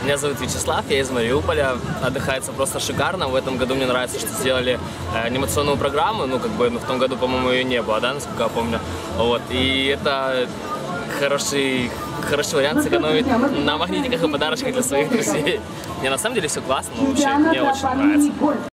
Меня зовут Вячеслав, я из Мариуполя. Отдыхается просто шикарно. В этом году мне нравится, что сделали анимационную программу. Ну, как бы, в том году, по-моему, ее не было, да, насколько я помню. Вот. И это хороший вариант сэкономить на магнитиках и подарочках для своих друзей. Не, на самом деле все классно, но вообще мне очень нравится.